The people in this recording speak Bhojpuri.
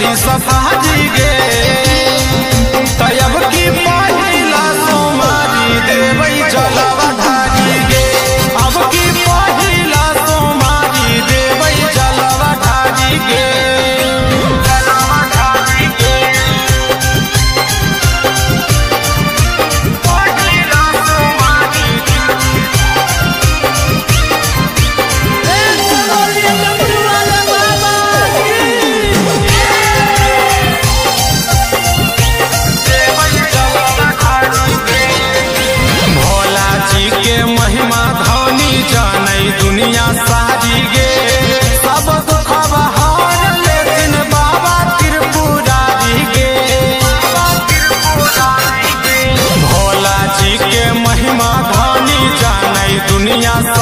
बड़ी सफारी गे तब की पहिला सोमारी देवै जलवा ढारी गे अब की पहिला सोमारी देवै जलवा ढारी गे दुनिया सारी गे सब दुख बहार लेकिन बाबा त्रिपुरारी गे भोला जी के महिमा धानी जाने दुनिया